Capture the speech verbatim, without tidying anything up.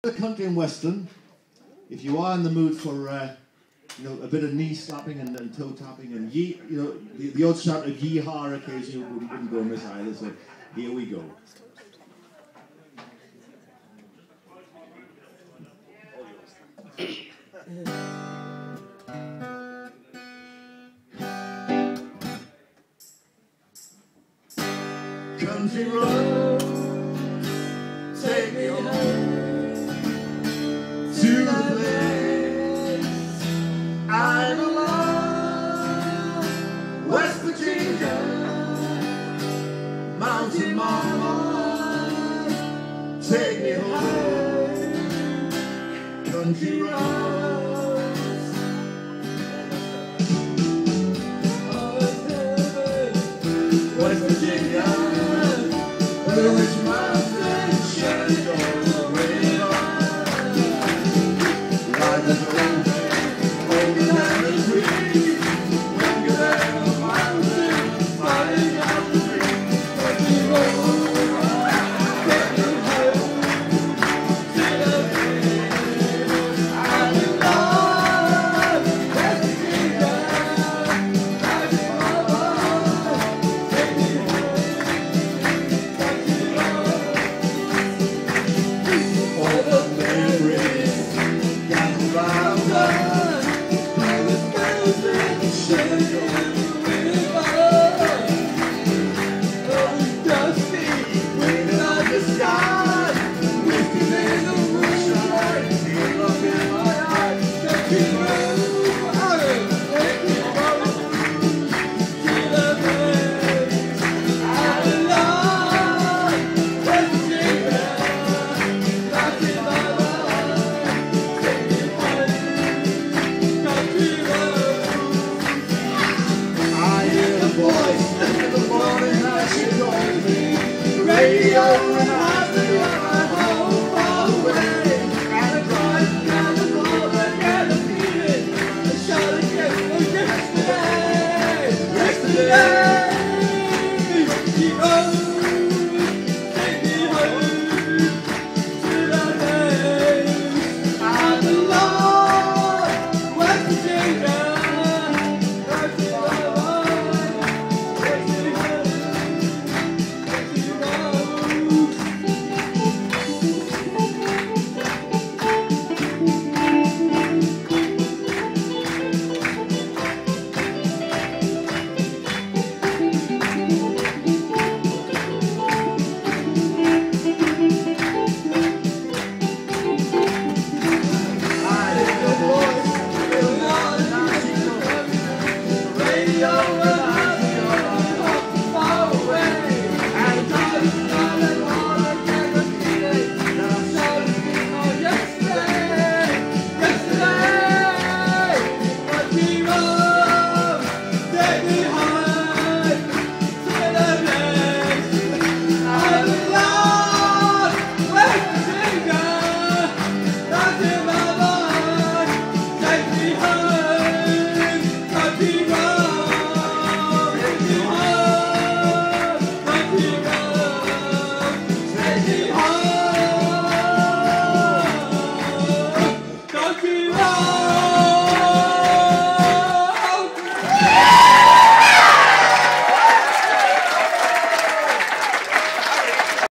Country and western, if you are in the mood for uh, you know, a bit of knee slapping and, and toe tapping and ye, you know, the, the odd shout of yee-haw occasionally wouldn't, wouldn't go amiss either. So here we go. Country road, take me home to the place I belong, West Virginia, Mountain Mama, take me home, country road.